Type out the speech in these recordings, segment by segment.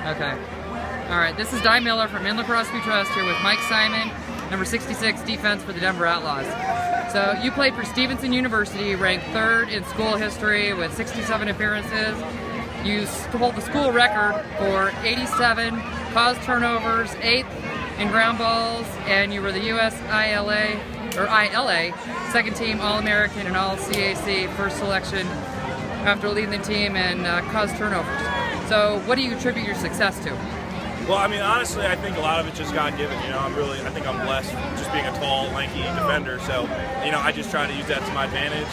Okay. All right, this is Di Miller from In Lacrosse We Trust here with Mike Simon, number 66, defense for the Denver Outlaws. So you played for Stevenson University, ranked 3rd in school history with 67 appearances. You hold the school record for 87 caused turnovers, 8th in ground balls, and you were the U.S. ILA 2nd team All-American and All-CAC first selection after leading the team in caused turnovers. So what do you attribute your success to? Well, I mean, honestly, I think a lot of it's just God-given. You know, I think I'm blessed just being a tall, lanky defender. So, you know, I just try to use that to my advantage.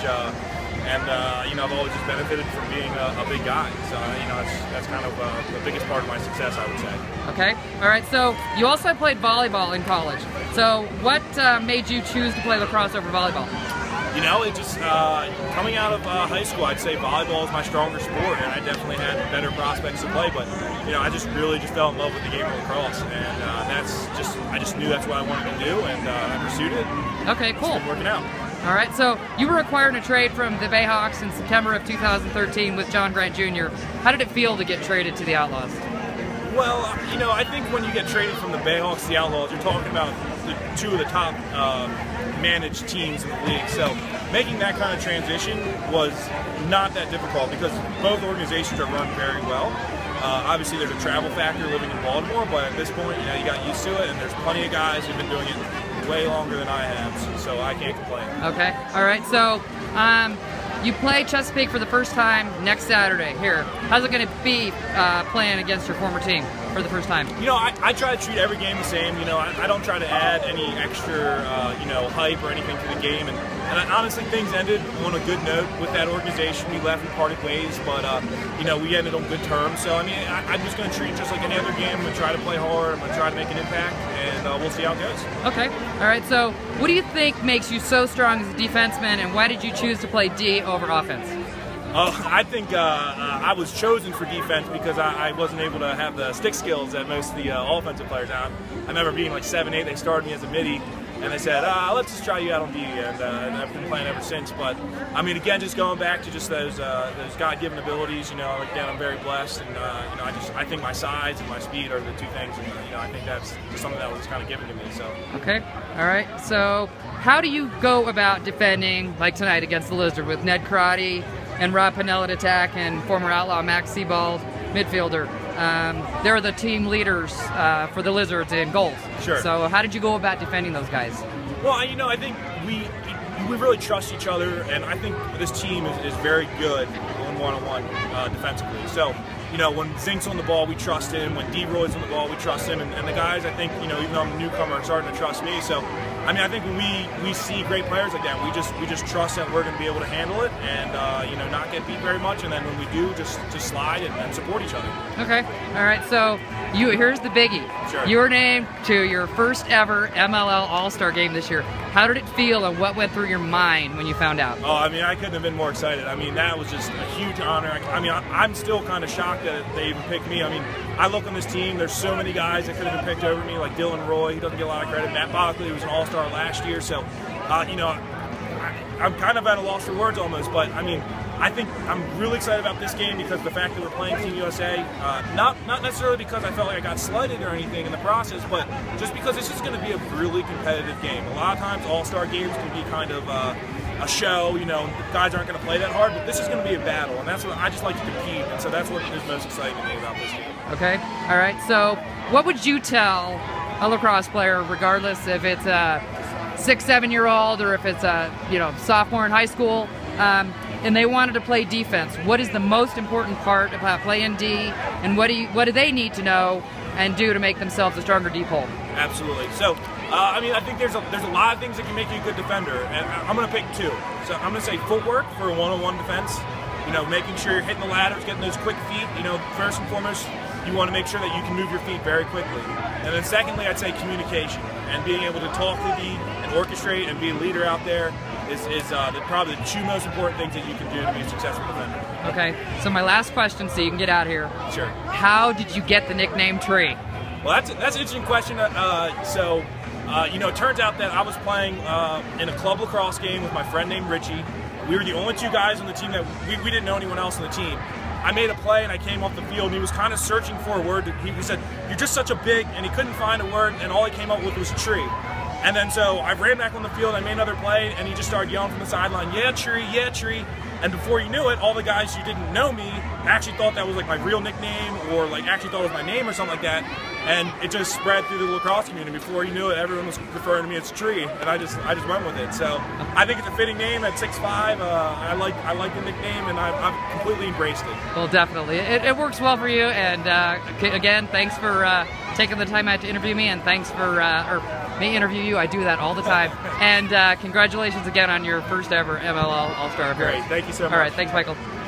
You know, I've always just benefited from being a big guy. So, you know, that's kind of the biggest part of my success, I would say. Okay. All right. So you also played volleyball in college. So what made you choose to play lacrosse over volleyball? You know, it just, coming out of high school, I'd say volleyball is my stronger sport, and I definitely had better prospects to play, but, you know, I just really fell in love with the game of lacrosse, and I just knew that's what I wanted to do, and I pursued it. Okay, cool. It's been working out. All right, so you were acquired in a trade from the Bayhawks in September of 2013 with John Grant Jr. How did it feel to get traded to the Outlaws? Well, you know, I think when you get traded from the Bayhawks to the Outlaws, you're talking about two of the top managed teams in the league. So making that kind of transition was not that difficult because both organizations are run very well. Obviously, there's a travel factor living in Baltimore, but at this point, you know, you got used to it, and there's plenty of guys who've been doing it way longer than I have, so I can't complain. Okay. All right. So you play Chesapeake for the first time next Saturday here. How's it going to be playing against your former team for the first time? You know, I try to treat every game the same. You know, I don't try to add any extra, you know, hype or anything to the game. And honestly, things ended on a good note with that organization. We left and parted ways, but, you know, we ended on good terms. So, I mean, I'm just going to treat it just like any other game. I'm going to try to play hard. I'm going to try to make an impact, and we'll see how it goes. Okay. All right. So what do you think makes you so strong as a defenseman, and why did you choose to play D over offense? I think I was chosen for defense because I wasn't able to have the stick skills that most of the offensive players have. I remember being like 7'8", they started me as a midi, and they said, let's just try you out on D, and I've been playing ever since. But, I mean, again, just going back to just those God-given abilities, you know, again, I'm very blessed, and, you know, I think my size and my speed are the two things, and, you know, I think that's just something that was kind of given to me, so. Okay, all right. So how do you go about defending, like tonight, against the Lizard with Ned Karate and Rob Pennell at attack and former Outlaw Max Sebald, midfielder? They're the team leaders for the Lizards in goals. Sure. So how did you go about defending those guys? Well, you know, I think we really trust each other, and I think this team is very good on one-on-one defensively. So, you know, when Zink's on the ball, we trust him. When D-Roy's on the ball, we trust him. And the guys, I think, you know, even though I'm a newcomer, are starting to trust me. So, I mean, I think when we see great players like that, we just trust that we're going to be able to handle it and, you know, not get beat very much. And then when we do, just slide and support each other. Okay. All right. So here's the biggie. Sure. You were named to your first ever MLL All-Star game this year. How did it feel, and what went through your mind when you found out? Oh, I mean, I couldn't have been more excited. I mean, that was just a huge honor. I mean, I'm still kind of shocked that they even picked me. I mean, I look on this team, there's so many guys that could have been picked over me, like Dylan Roy. He doesn't get a lot of credit. Matt Bockley, who was an All-Star last year. So, you know, I'm kind of at a loss for words almost. But, I mean, I think I'm really excited about this game because the fact that we're playing Team USA, not necessarily because I felt like I got slighted or anything in the process, but just because this is going to be a really competitive game. A lot of times All-Star games can be kind of a show, you know, guys aren't going to play that hard, but this is going to be a battle, and that's what I just like to compete, and so that's what is most exciting to me about this game. Okay, all right, so what would you tell a lacrosse player, regardless if it's a 6-7-year-old or if it's a, you know, sophomore in high school, and they wanted to play defense? What is the most important part about playing D, and what do they need to know and do to make themselves a stronger deep hole? Absolutely. So, I mean, I think there's a lot of things that can make you a good defender, and I'm going to pick two. So I'm going to say footwork for a one-on-one defense. You know, making sure you're hitting the ladders, getting those quick feet. You know, first and foremost, you want to make sure that you can move your feet very quickly. And then secondly, I'd say communication and being able to talk to the and orchestrate and be a leader out there is probably the two most important things that you can do to be a successful defender. Okay, so my last question, so you can get out of here. Sure. How did you get the nickname Tree? Well, that's an interesting question. You know, it turns out that I was playing in a club lacrosse game with my friend named Richie. We were the only two guys on the team that we didn't know anyone else on the team. I made a play and I came off the field and he was kind of searching for a word. He said, "You're just such a big," and he couldn't find a word, and all he came up with was tree. And then so I ran back on the field, I made another play, and he just started yelling from the sideline, "Yeah, tree, yeah, tree." And before you knew it, all the guys who didn't know me actually thought that was like my real nickname, or like actually thought it was my name or something like that. And it just spread through the lacrosse community. Before you knew it, everyone was referring to me as Tree, and I just went with it. So I think it's a fitting name at 6'5". I like the nickname, and I've completely embraced it. Well, definitely, it works well for you. And again, thanks for taking the time out to interview me, and thanks for or me interview you. I do that all the time. And congratulations again on your first ever MLL All-Star appearance. Great, thank you so much. All right, thanks, Michael.